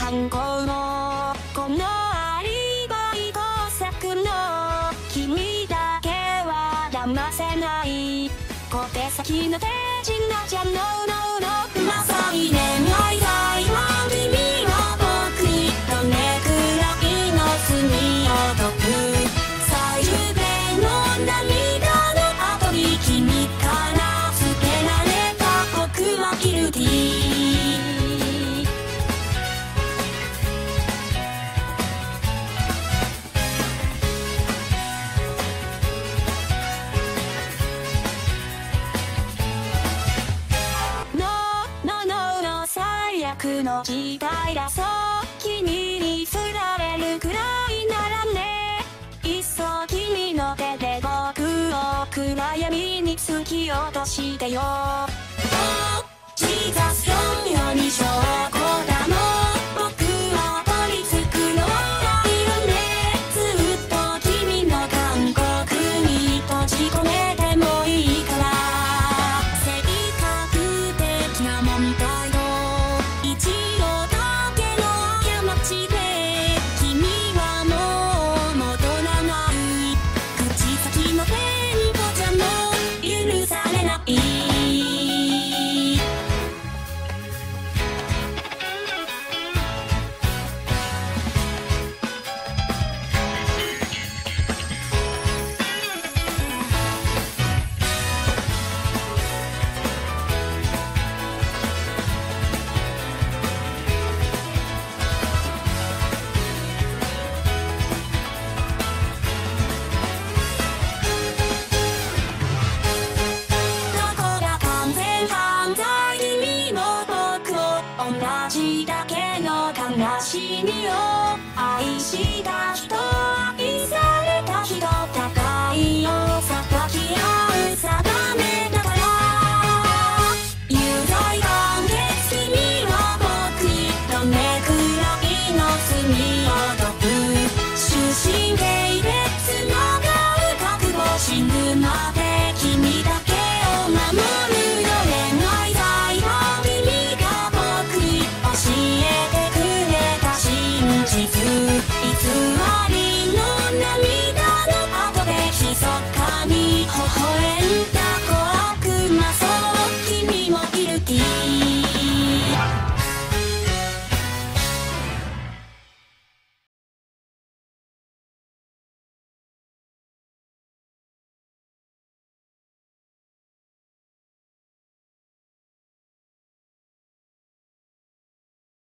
犯行もこのアリバイ工作の君だけは騙せない小手先の手品じゃのまさに恋愛罪は君は僕にどれくらいの罪を解く最終弁の涙の後に君から捨てられた僕はギルティ最悪の時代だそう君に振られるくらいならねいっそ君の手で僕を暗闇に突き落としてよジーザス4に証拠だも僕は取り繕っているねずっと君の韓国に閉じ込めてもいいから性格的な問題一応だけの過ちで君はもう戻らない口先のテンポじゃもう許されない同じだけの悲しみを